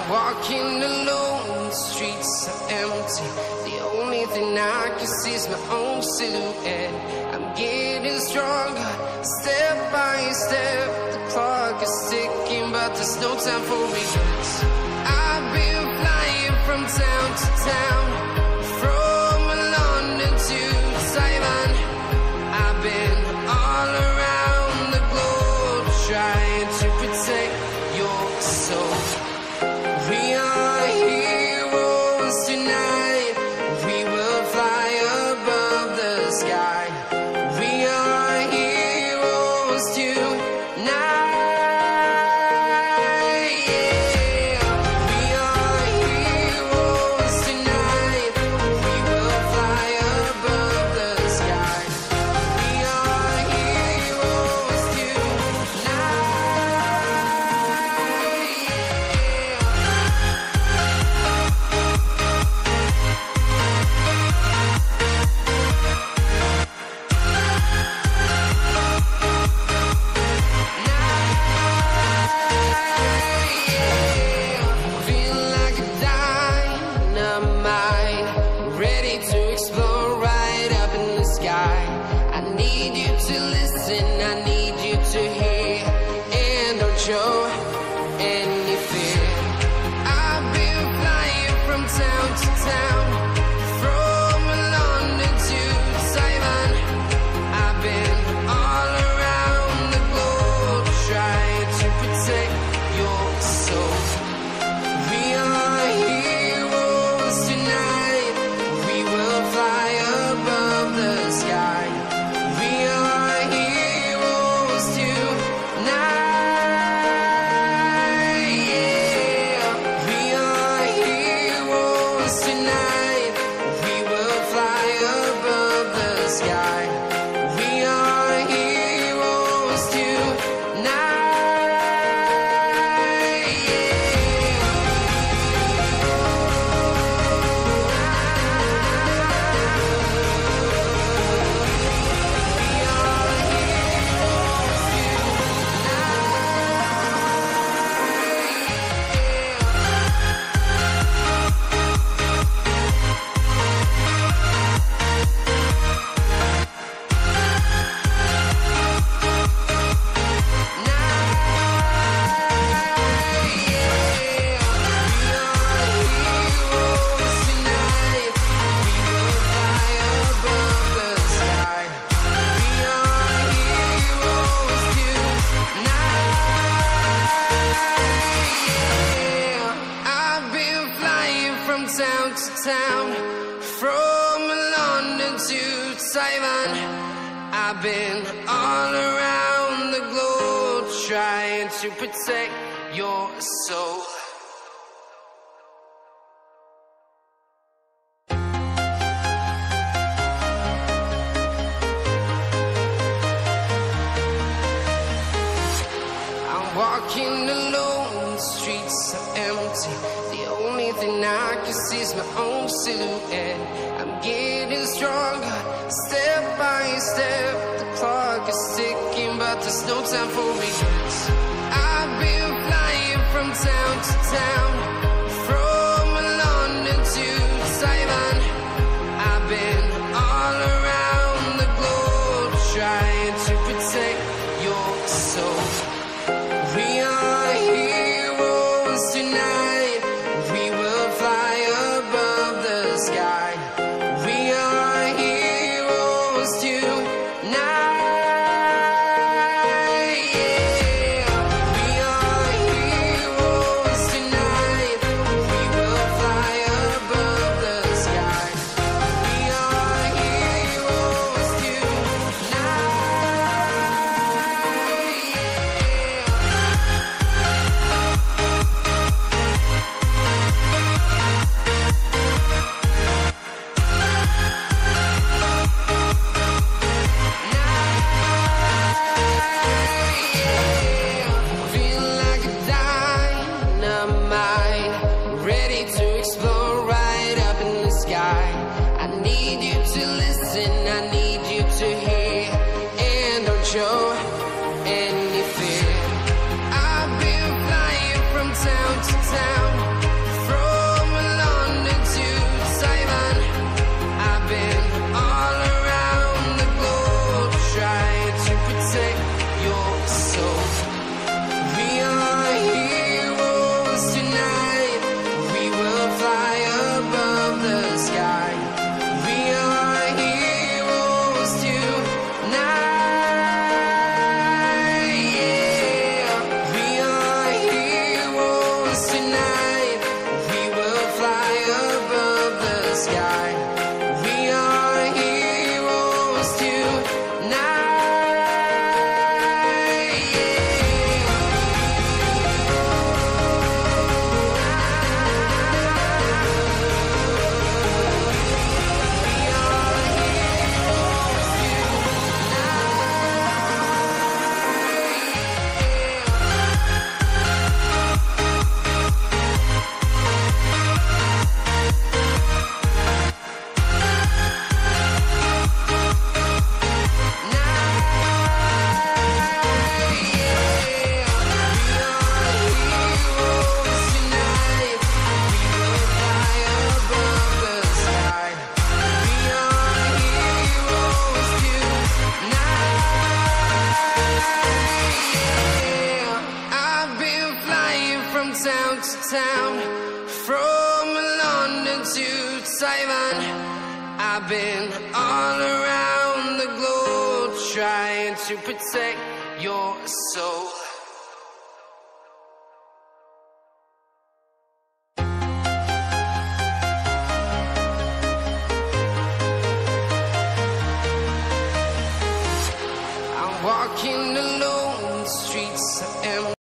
Walking alone, the streets are empty. The only thing I can see is my own silhouette. I'm getting stronger, step by step. The clock is ticking, but there's no time for regrets. I've been flying from town to town, from London to Taiwan. I've been all around the globe, trying to protect your soul. We are heroes tonight. We will fly above the sky. We are heroes tonight. Yeah. We are heroes tonight. We will fly above the sky. We are heroes tonight. Feel like a dynamite, ready to explode right up in the sky. I need you to listen, I need you to hear, and don't show any fear. I've been flying from town to town, from London to Taiwan. I've been all around the globe, trying to protect your soul. We are heroes tonight. We will fly above the sky. We are heroes tonight. Yeah. We are heroes tonight. We will fly above the sky. We are heroes tonight. I've been flying from town to town, from London to Taiwan. I've been all around the globe, trying to protect your soul. I'm walking alone, the streets are empty. The only thing I can see is my own silhouette. I'm getting stronger, step by step. The clock is ticking, but there's no time for regrets. I've been flying from town to town, from London to Taiwan. I've been all around the globe, trying to protect your soul. We are heroes tonight. We will fly above the sky. We are heroes tonight. Yeah. We are heroes tonight. tonight. We will fly above the sky. We are heroes tonight. Town to town, from London to Taiwan. I've been all around the globe trying to protect your soul. I'm walking alone, the streets are empty.